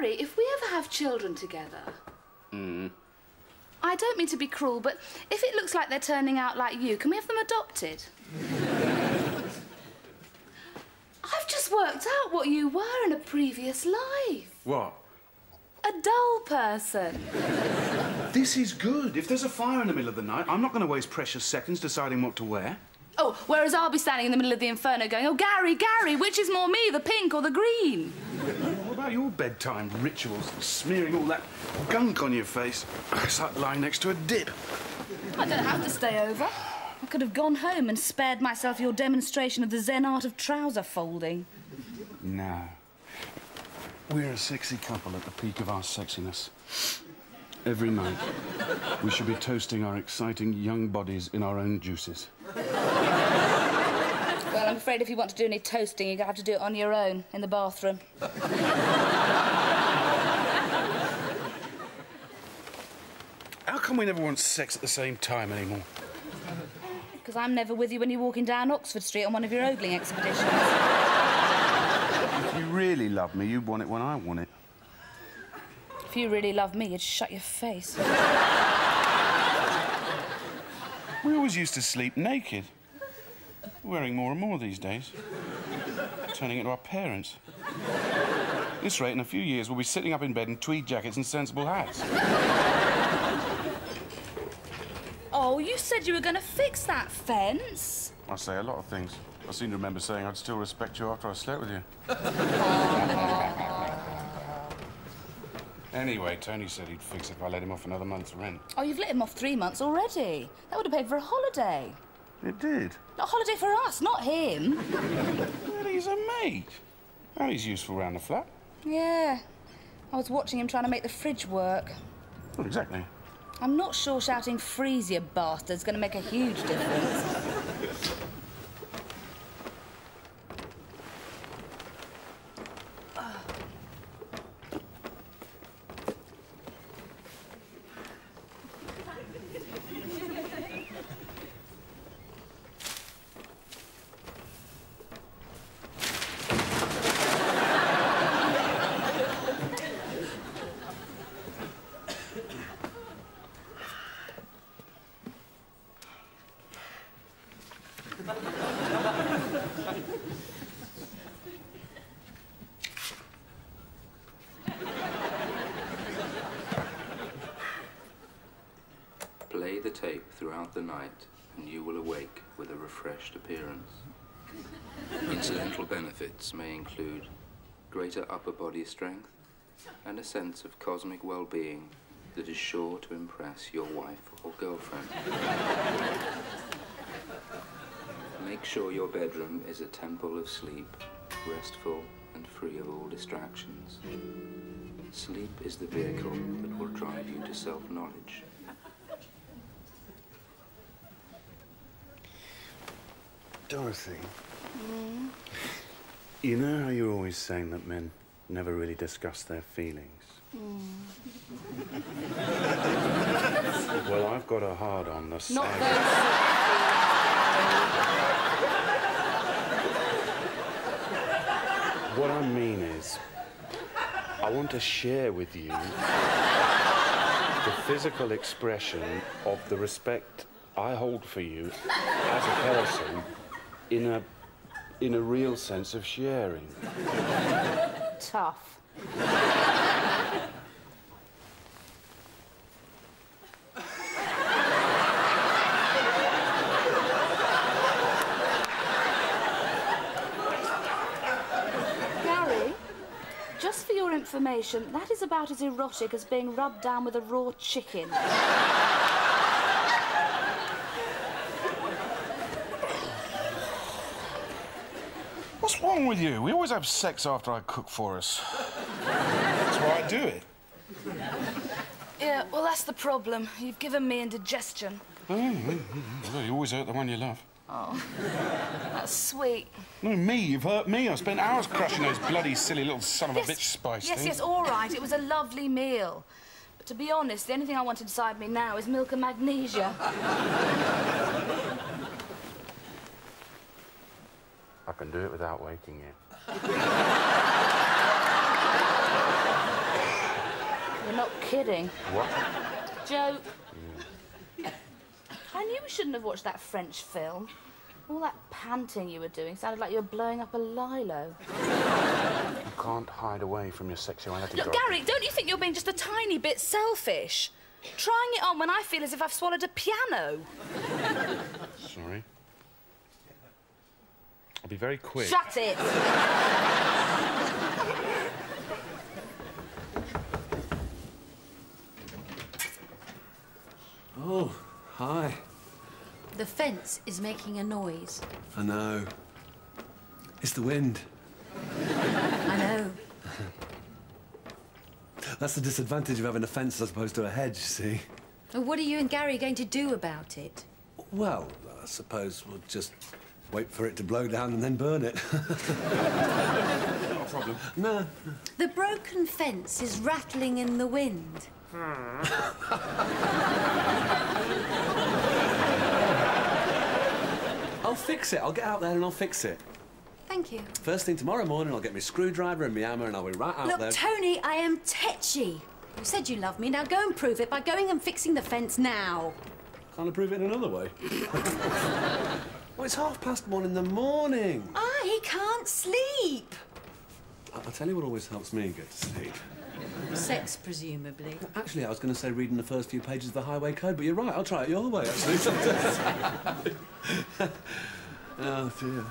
Gary, if we ever have children together... I don't mean to be cruel, but if it looks like they're turning out like you, can we have them adopted? I've just worked out what you were in a previous life. What? A dull person. This is good. If there's a fire in the middle of the night, I'm not going to waste precious seconds deciding what to wear. Oh, whereas I'll be standing in the middle of the inferno going, oh, Gary, Gary, which is more me, the pink or the green? What about your bedtime rituals? Smearing all that gunk on your face. It's like lying next to a dip. I don't have to stay over. I could have gone home and spared myself your demonstration of the Zen art of trouser folding. No. We're a sexy couple at the peak of our sexiness. Every night, we should be toasting our exciting young bodies in our own juices. Well, I'm afraid if you want to do any toasting, you're going to have to do it on your own, in the bathroom. How come we never want sex at the same time anymore? Because I'm never with you when you're walking down Oxford Street on one of your ogling expeditions. If you really love me, you'd want it when I want it. If you really love me, you'd shut your face. We always used to sleep naked. Wearing more and more these days. Turning into our parents. At this rate, in a few years, we'll be sitting up in bed in tweed jackets and sensible hats. Oh, you said you were going to fix that fence. I say a lot of things. I seem to remember saying I'd still respect you after I slept with you. Anyway, Tony said he'd fix it if I let him off another month's rent. Oh, you've let him off 3 months already. That would have paid for a holiday. It did? A holiday for us, not him. Well, he's a mate. Oh, he's useful round the flat. Yeah. I was watching him trying to make the fridge work. Well, exactly. I'm not sure shouting freeze, you bastard's going to make a huge difference. Play the tape throughout the night and you will awake with a refreshed appearance. Incidental benefits may include greater upper body strength and a sense of cosmic well-being that is sure to impress your wife or girlfriend. Make sure your bedroom is a temple of sleep, restful and free of all distractions. Sleep is the vehicle that will drive you to self-knowledge. Dorothy, you know how you're always saying that men never really discuss their feelings? Well, I've got a hard-on the same. Not those. What I mean is, I want to share with you the physical expression of the respect I hold for you as a person in a real sense of sharing. Tough. Gary, just for your information, that is about as erotic as being rubbed down with a raw chicken. What's wrong with you? We always have sex after I cook for us. That's why I do it. Yeah, well, that's the problem. You've given me indigestion. Well, you always hurt the one you love. Oh, that's sweet. No, me. You've hurt me. I spent hours crushing those bloody, silly little son of a bitch spice things. Yes, all right. It was a lovely meal. But to be honest, the only thing I want inside me now is milk and magnesia. I can do it without waking you. You're not kidding. What? Joke. I knew we shouldn't have watched that French film. All that panting you were doing sounded like you were blowing up a lilo. You can't hide away from your sexuality. Look, Gary, don't you think you're being just a tiny bit selfish? Trying it on when I feel as if I've swallowed a piano. Sorry. I'll be very quick. Shut it! Oh, hi. The fence is making a noise. I know. It's the wind. I know. That's the disadvantage of having a fence as opposed to a hedge, see? Well, what are you and Gary going to do about it? Well, I suppose we'll just wait for it to blow down and then burn it. Not a problem. No. The broken fence is rattling in the wind. I'll fix it. I'll get out there and I'll fix it. Thank you. First thing tomorrow morning, I'll get my screwdriver and my hammer and I'll be right out Look, there. Tony, I am tetchy. You said you love me. Now go and prove it by going and fixing the fence now. Can't I prove it in another way? Well, it's 1:30 in the morning. I can't sleep. I'll tell you what always helps me get to sleep. Sex, presumably. Actually, I was going to say reading the first few pages of the Highway Code, but you're right. I'll try it your way, actually. Oh, dear.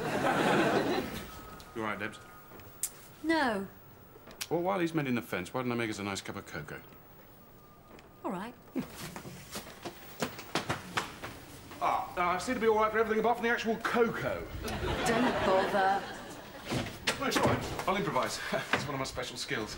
You all right, Debs? No. Well, while he's mending the fence, why don't I make us a nice cup of cocoa? All right. I seem to be all right for everything apart from the actual cocoa. Don't bother. No, it's all right. I'll improvise. It's one of my special skills.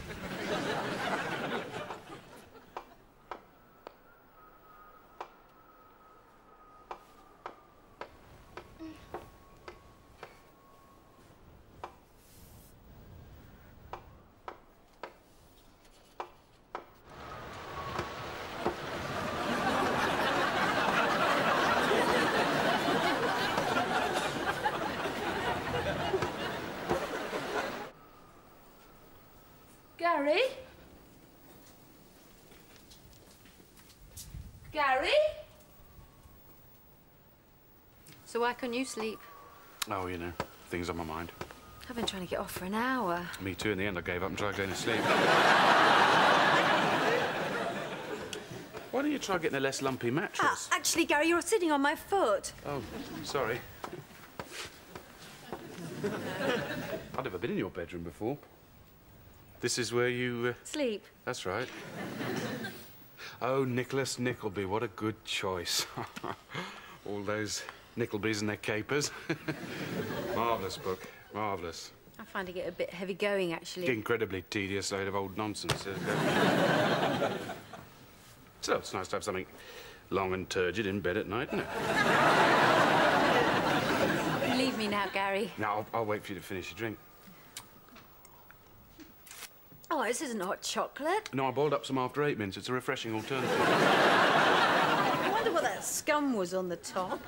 Gary? Gary? So why can't you sleep? Oh, you know, things on my mind. I've been trying to get off for an hour. Me too. In the end, I gave up and tried going to sleep. Why don't you try getting a less lumpy mattress? Actually, Gary, you're sitting on my foot. Oh, sorry. I've never been in your bedroom before. This is where you... Sleep. That's right. Oh, Nicholas Nickleby, what a good choice. All those Nicklebys and their capers. Marvellous book, marvellous. I'm finding it a bit heavy going, actually. Incredibly tedious load of old nonsense. So it's nice to have something long and turgid in bed at night, isn't it? Leave me now, Gary. Now, I'll wait for you to finish your drink. Oh, this isn't hot chocolate. No, I boiled up some after 8 minutes. It's a refreshing alternative. I wonder what that scum was on the top.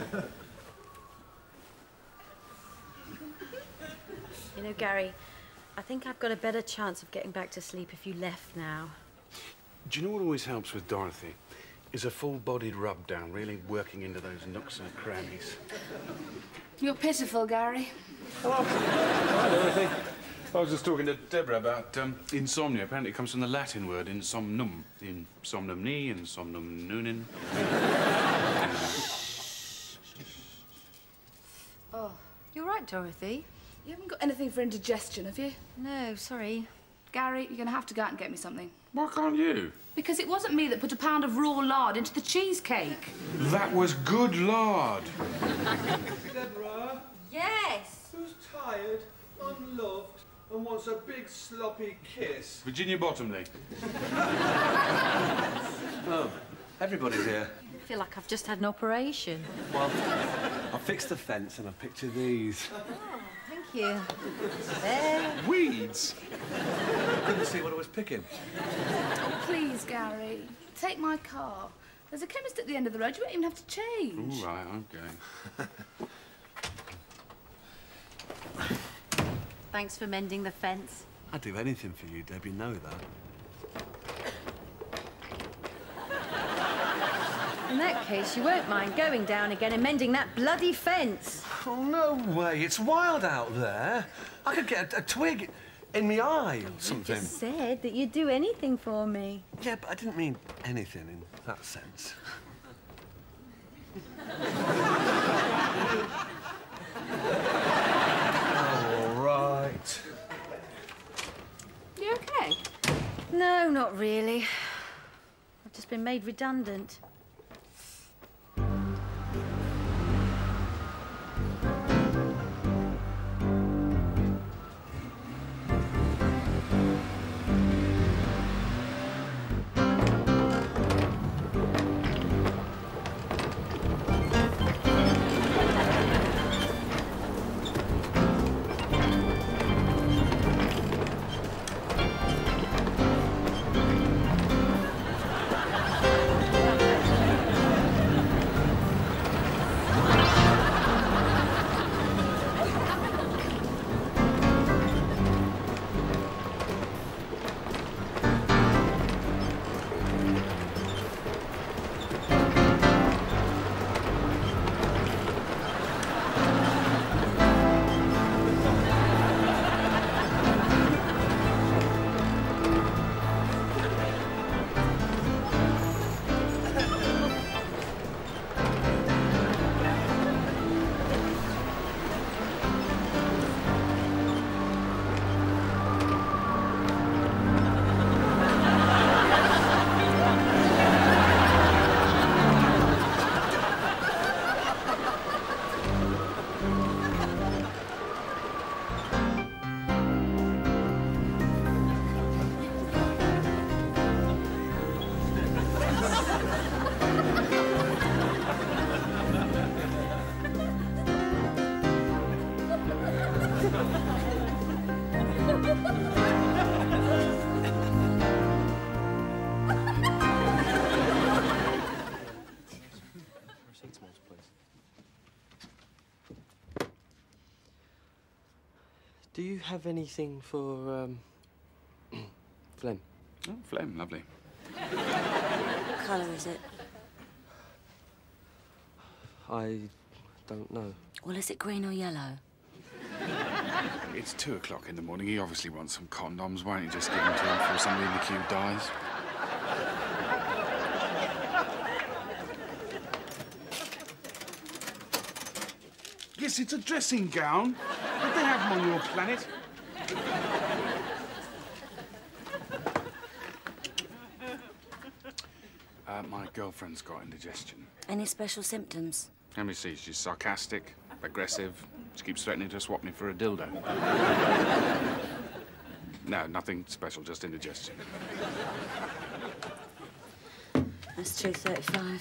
You know, Gary, I think I've got a better chance of getting back to sleep if you left now. Do you know what always helps with Dorothy? Is a full-bodied rub-down, really working into those nooks and crannies. You're pitiful, Gary. Hi, Dorothy. I was just talking to Deborah about insomnia. Apparently it comes from the Latin word insomnum. Insomnumni, insomnum nunin. Oh, You're right, Dorothy. you haven't got anything for indigestion, have you? No, sorry. Gary, you're going to have to go out and get me something. Why can't you? Because it wasn't me that put a pound of raw lard into the cheesecake. That was good lard. Deborah, Yes. who's tired, unloved, and wants a big sloppy kiss? Virginia Bottomley. Oh, everybody's here. I feel like I've just had an operation. Well, I fixed the fence and I picked you these. Thank you. There. Weeds? I couldn't see what I was picking. Oh, please, Gary, take my car. There's a chemist at the end of the road. You won't even have to change. All right, okay. Thanks for mending the fence. I'd do anything for you, Deb, you know that. In that case, you won't mind going down again and mending that bloody fence. Oh, no way. It's wild out there. I could get a twig in my eye or something. You just said that you'd do anything for me. Yeah, but I didn't mean anything in that sense. All right. You okay? No, not really. I've just been made redundant. Do you have anything for, phlegm? Oh, phlegm, lovely. What colour is it? I don't know. Well, is it green or yellow? It's 2 o'clock in the morning. He obviously wants some condoms. Why don't you just give them to him before somebody in the queue dies? Yes, it's a dressing gown. Don't they have them on your planet? My girlfriend's got indigestion. Any special symptoms? Let me see. She's sarcastic, aggressive. She keeps threatening to swap me for a dildo. No, nothing special, just indigestion. That's 2:35.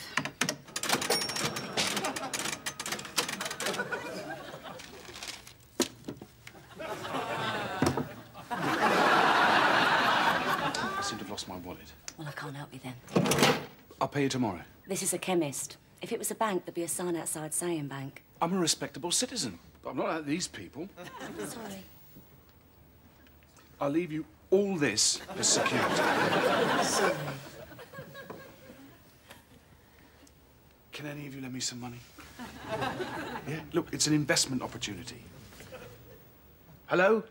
I seem to have lost my wallet. Well, I can't help you then. I'll pay you tomorrow. This is a chemist. If it was a bank, there'd be a sign outside saying bank. I'm a respectable citizen. I'm not like these people. Sorry. I'll leave you all this as security. Sorry. Can any of you lend me some money? Yeah? Look, it's an investment opportunity. Hello?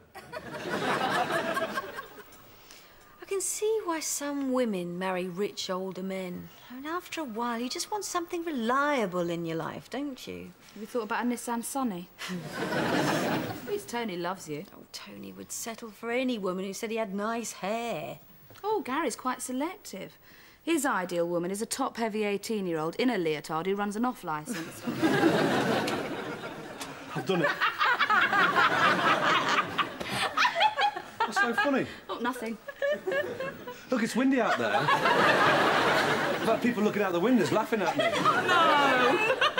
I can see why some women marry rich older men. And after a while, you just want something reliable in your life, don't you? Have you thought about a Nissan Sunny? At least Tony loves you. Oh, Tony would settle for any woman who said he had nice hair. Oh, Gary's quite selective. His ideal woman is a top-heavy 18-year-old in a leotard who runs an off licence. I've done it. What's so funny? Oh, nothing. Look, it's windy out there. I've had people looking out the windows laughing at me. No!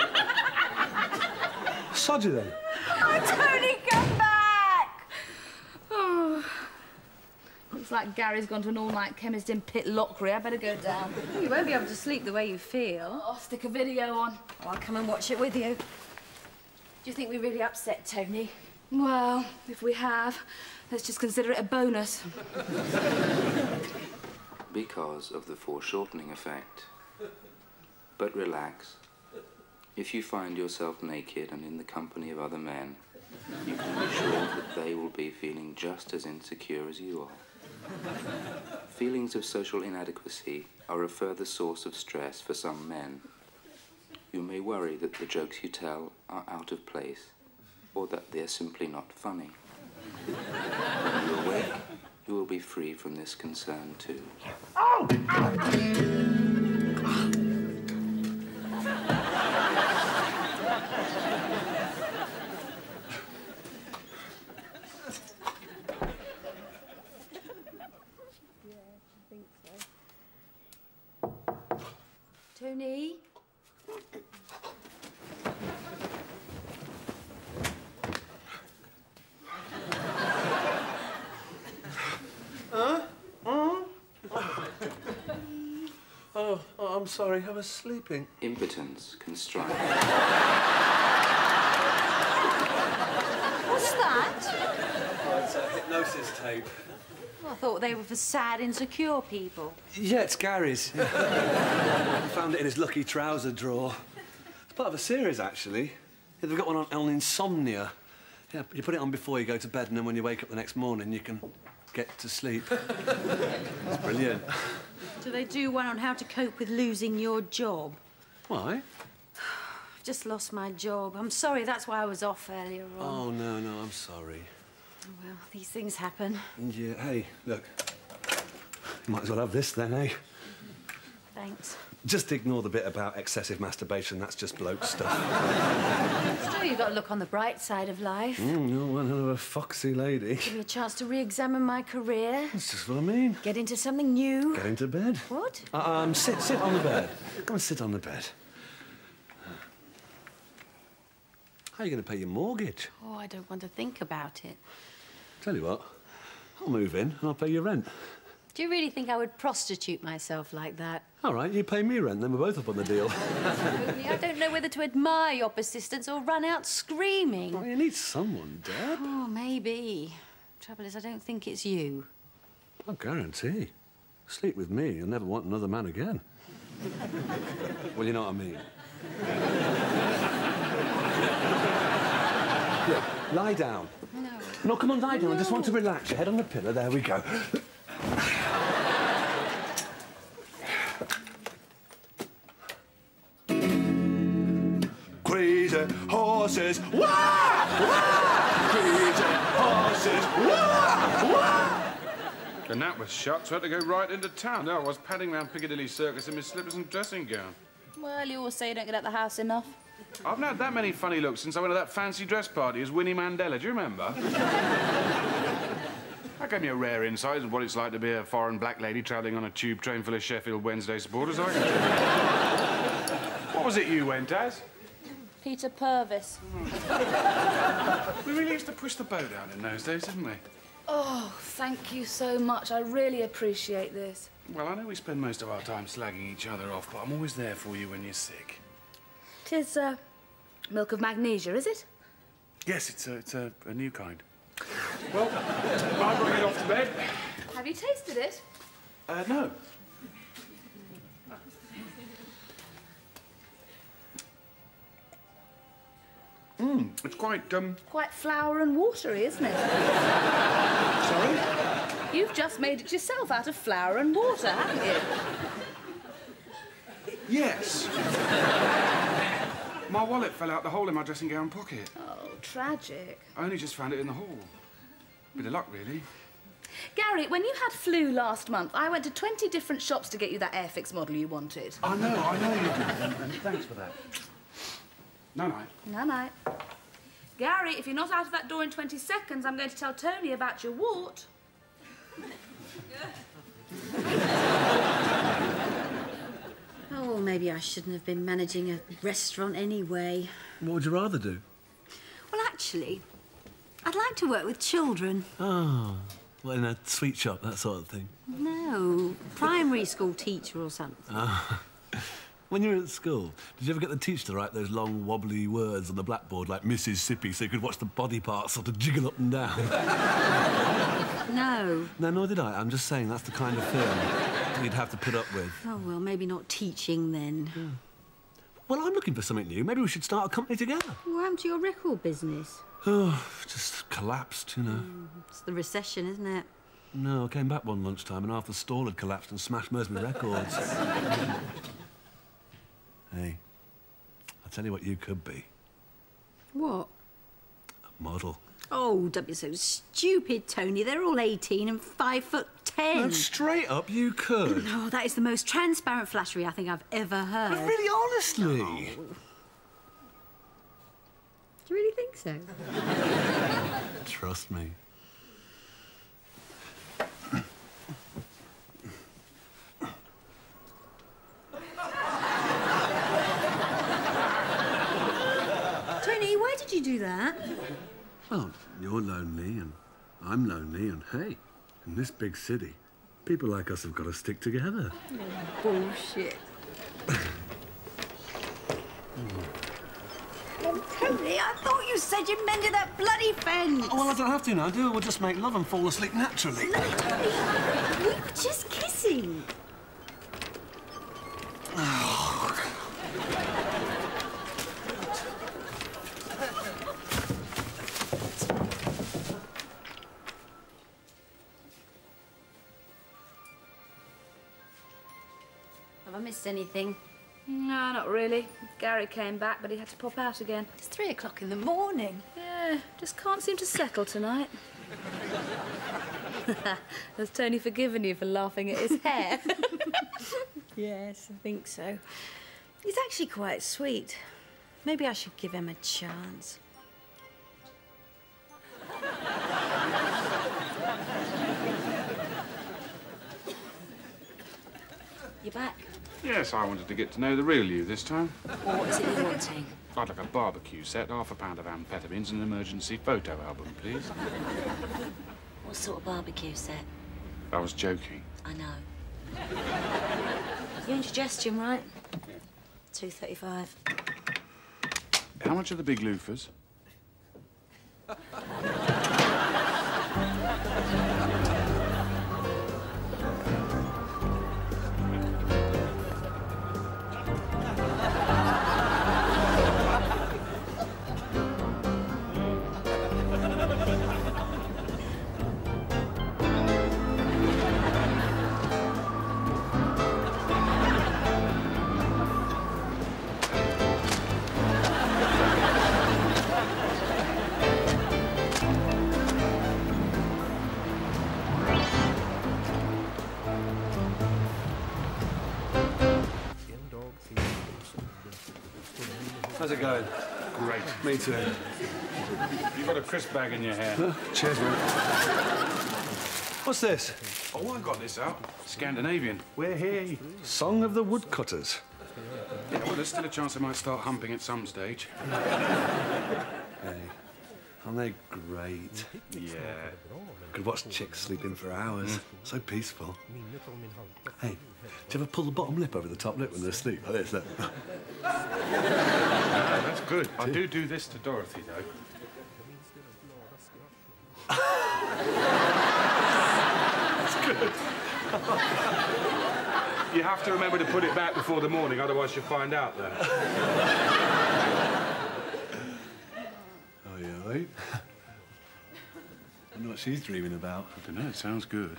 Sod you then. Oh, Tony, come back! Oh. Looks like Gary's gone to an all-night chemist in Pitlochry. I better go down. You won't be able to sleep the way you feel. Oh, stick a video on. Oh, I'll come and watch it with you. Do you think we really upset Tony? Well, if we have, let's just consider it a bonus. Because of the foreshortening effect, But relax. If you find yourself naked and in the company of other men, you can be sure that they will be feeling just as insecure as you are. Feelings of social inadequacy are a further source of stress for some men. You may worry that the jokes you tell are out of place, or that they're simply not funny. When you awake, you will be free from this concern too. Oh! Tony? Oh, I'm sorry, I was sleeping. Impotence can strike. What's that? Oh, it's a hypnosis tape. I thought they were for sad, insecure people. Yeah, it's Gary's. I found it in his lucky trouser drawer. It's part of a series, actually. Yeah, they've got one on insomnia. Yeah, you put it on before you go to bed, and then when you wake up the next morning, you can get to sleep. It's brilliant. Do they do one on how to cope with losing your job? Why? I've just lost my job. I'm sorry, that's why I was off earlier on. Oh, no, I'm sorry. Oh, well, these things happen. Yeah, hey, look. You might as well have this then, eh? Thanks. Just ignore the bit about excessive masturbation. That's just bloke stuff. Still, you've got to look on the bright side of life. You're one hell of a foxy lady. Give me a chance to re-examine my career. That's just what I mean. Get into something new. Get into bed. What? Sit on the bed. Come and sit on the bed. How are you going to pay your mortgage? Oh, I don't want to think about it. Tell you what, I'll move in and I'll pay your rent. Do you really think I would prostitute myself like that? All right, you pay me rent, then we're both up on the deal. I don't know whether to admire your persistence or run out screaming. Well, you need someone, Deb. Oh, maybe. Trouble is, I don't think it's you. I guarantee. Sleep with me, you'll never want another man again. Well, you know what I mean. Yeah, lie down. No. No, come on, lie down. I just want to relax. Your head on the pillow. There we go. Crazy horses, wah! Wah! Crazy horses, wah! Wah! And that was shot, so I had to go right into town. There I was, padding round Piccadilly Circus in my slippers and dressing gown. Well, you always say you don't get out the house enough. I've not had that many funny looks since I went to that fancy dress party as Winnie Mandela. Do you remember? That gave me a rare insight into what it's like to be a foreign black lady travelling on a tube train full of Sheffield Wednesday supporters. What was it you went as? Peter Purvis. We really used to push the boat out in those days, didn't we? Oh, thank you so much. I really appreciate this. Well, I know we spend most of our time slagging each other off, but I'm always there for you when you're sick. 'Tis, milk of magnesia, is it? Yes, it's a new kind. Well, I'm going to get off to bed. Have you tasted it? No. It's quite, Quite flour and watery, isn't it? Sorry? You've just made it yourself out of flour and water, haven't you? Yes. My wallet fell out the hole in my dressing gown pocket. Oh, tragic. I only just found it in the hall. Bit of luck, really. Gary, when you had flu last month, I went to 20 different shops to get you that Airfix model you wanted. I know you did, and thanks for that. Night-night. Night-night. Gary, if you're not out of that door in 20 seconds, I'm going to tell Tony about your wart. Oh, well, maybe I shouldn't have been managing a restaurant anyway. What would you rather do? Well, actually, I'd like to work with children. Oh, well, in a sweet shop, that sort of thing. No, primary school teacher or something. When you were at school, did you ever get the teacher to write those long, wobbly words on the blackboard like Mississippi so you could watch the body parts sort of jiggle up and down? No. No, nor did I. I'm just saying that's the kind of thing you'd have to put up with. Oh, well, maybe not teaching then. Well, I'm looking for something new. Maybe we should start a company together. What happened to your record business? Oh, just collapsed, you know. It's the recession, isn't it? No, I came back one lunchtime and half the stall had collapsed and smashed most of my records. Hey, I'll tell you what you could be. What? A model. Oh, don't be so stupid, Tony. They're all 18 and 5'10". No, straight up, you could. No, that is the most transparent flattery I think I've ever heard. But really, honestly. Oh. Do you really think so? Trust me. Tony, why did you do that? Well, you're lonely and I'm lonely and, hey, in this big city, people like us have got to stick together. Bullshit. Tony, I thought you said you mended that bloody fence. Oh, well, I don't have to now, do I? We'll just make love and fall asleep naturally. No, Tony, we were just kissing. Have I missed anything? No, not really. Gary came back, but he had to pop out again. It's 3 o'clock in the morning. Yeah, just can't seem to settle tonight. Has Tony forgiven you for laughing at his hair? Yes, I think so. He's actually quite sweet. Maybe I should give him a chance. You back? Yes, I wanted to get to know the real you this time. What is it you're wanting? I'd like a barbecue set, half a pound of amphetamines, and an emergency photo album, please. What sort of barbecue set? I was joking. I know. Your indigestion, right? Yeah. $2.35. How much are the big loofahs? How's it going? Great. Me too. You've got a crisp bag in your hair. Cheers, mate. What's this? Oh, I got this out. Scandinavian. We're here. Song of the Woodcutters. Yeah, well, there's still a chance I might start humping at some stage. Hey, aren't they great? Yeah. Could watch chicks sleeping for hours. So peaceful. Hey, do you ever pull the bottom lip over the top lip when they're asleep? Like this, look. Yeah, that's good. I do this to Dorothy, though. That's good. You have to remember to put it back before the morning, otherwise you'll find out, though. Oh, yeah, right? I know what she's dreaming about. I don't know, it sounds good.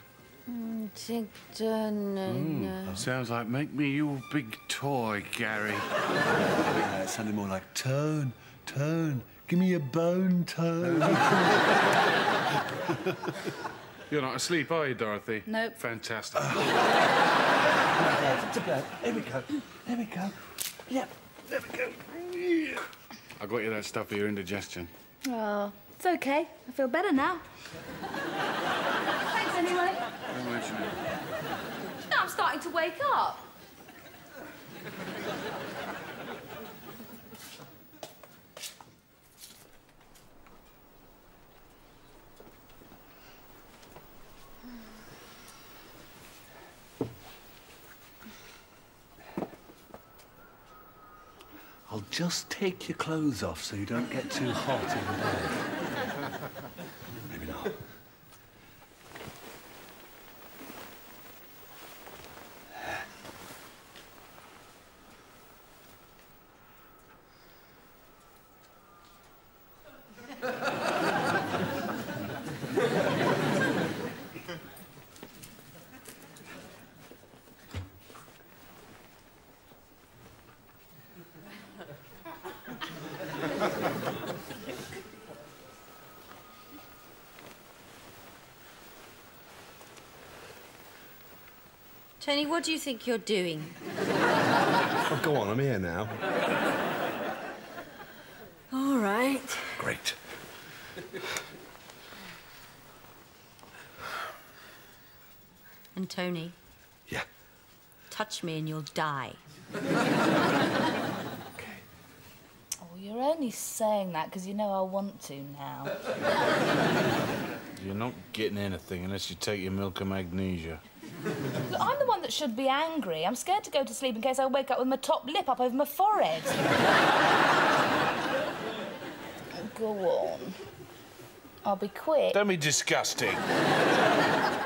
Sounds like make me your big toy, Gary. It sounded more like Tone, Tone, give me a bone, Tone. You're not asleep, are you, Dorothy? Nope. Fantastic. To bed. Here we go. Here we go. Yep. There we go. I got you that stuff for your indigestion. Oh, it's okay. I feel better now. Thanks anyway. Don't mention it. Now I'm starting to wake up. I'll just take your clothes off so you don't get too hot in bed. Maybe not. Tony, what do you think you're doing? Oh, go on, I'm here now. All right. Great. And Tony? Yeah? Touch me and you'll die. Oh, you're only saying that because you know I want to now. You're not getting anything unless you take your milk of magnesia. Look, I'm the one that should be angry. I'm scared to go to sleep in case I wake up with my top lip up over my forehead. Go on. I'll be quick. Don't be disgusting.